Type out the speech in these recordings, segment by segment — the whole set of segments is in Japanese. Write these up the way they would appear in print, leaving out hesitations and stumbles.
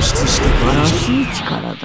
出してくれる。 らしい力だ。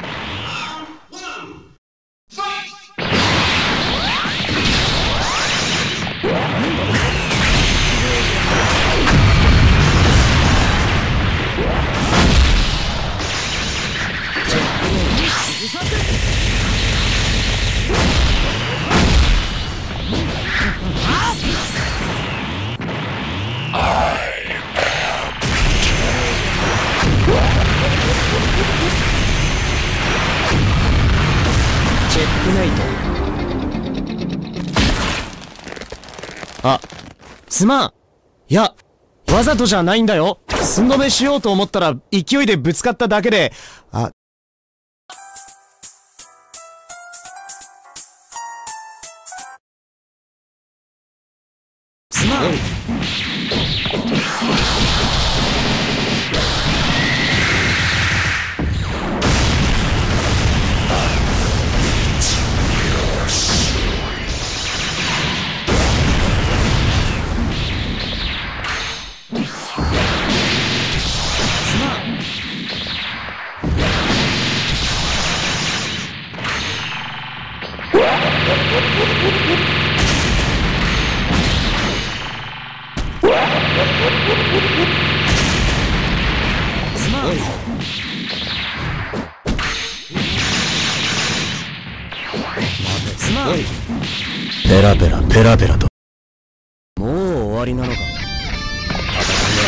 チェックメイト。あ、すまん。いや、わざとじゃないんだよ。寸止めしようと思ったら勢いでぶつかっただけで、すまん。ペラペラペラペラと。もう終わりなのか。戦いは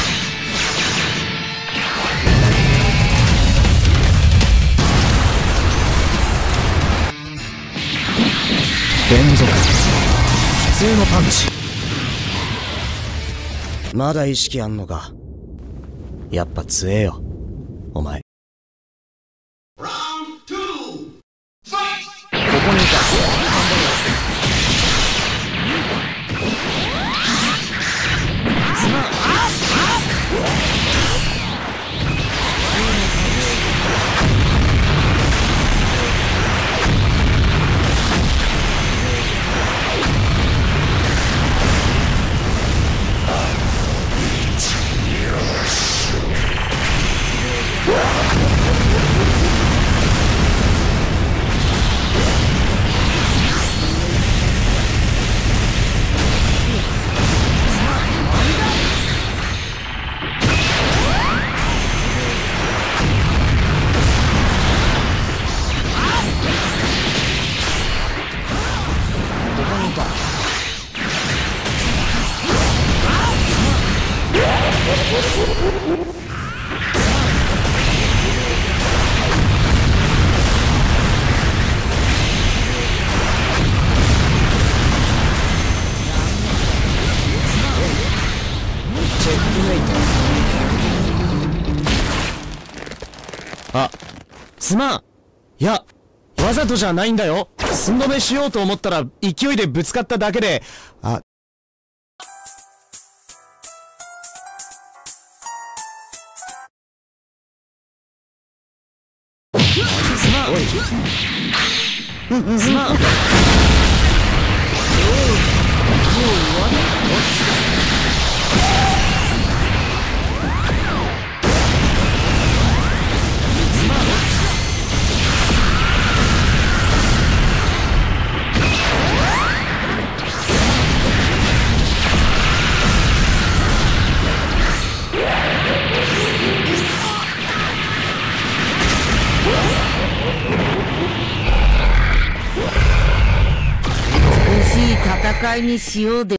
連続普通のパンチ。まだ意識あんのか。やっぱ強えよお前。ここにいた。あ、すまん。いや、わざとじゃないんだよ。寸止めしようと思ったら勢いでぶつかっただけで、すまん。すまん。 戦いにしようで。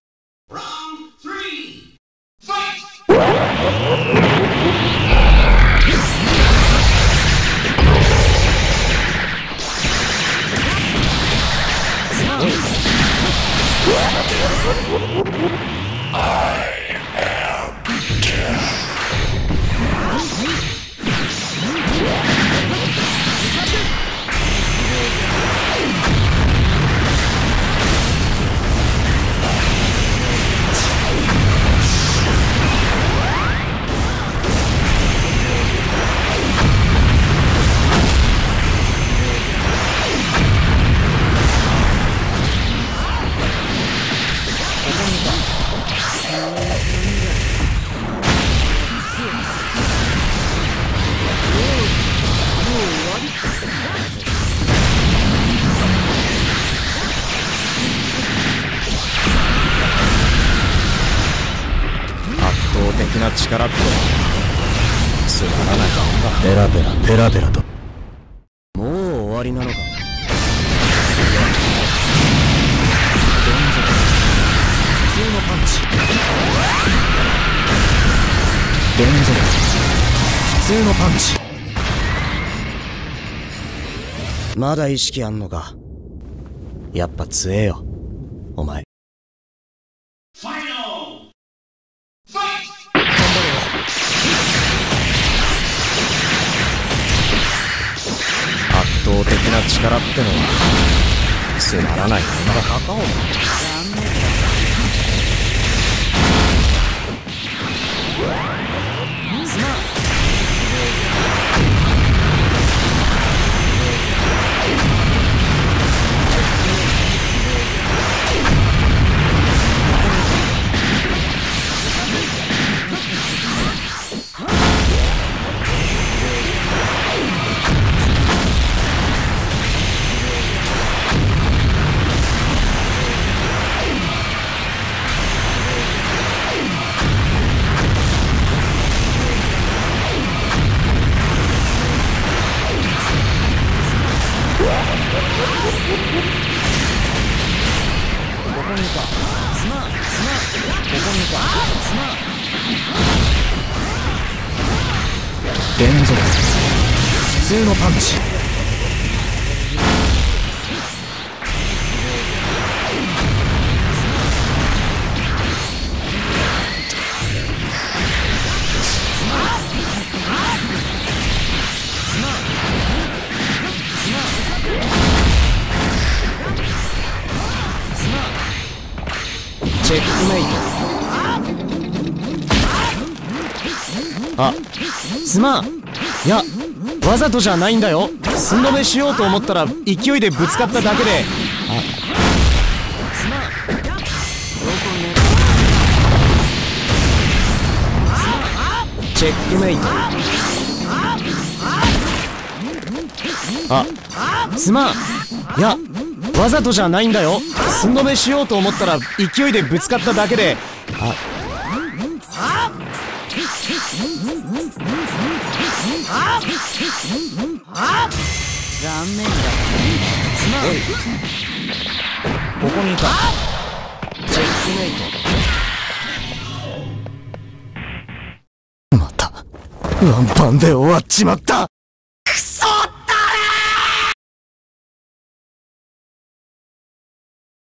力ってつまらないか。ペラペラペラペラと。もう終わりなのか。連続普通のパンチ。連続普通のパンチ。まだ意識あんのか。やっぱ強えよお前。頑張れよ。圧倒的な力ってのはつまらないもんだ。高尾もすまん。連続普通のパンチ。チェックメイト。あ、すまん。いや、わざとじゃないんだよ。寸止めしようと思ったら勢いでぶつかっただけで。あ、すまん。チェックメイト。あ、すまん。いや、わざとじゃないんだよ。寸止めしようと思ったら勢いでぶつかっただけで。あ、 残念だ。 すまん。おい、ここにいた。チェックメイト。またワンパンで終わっちまった。くそっ。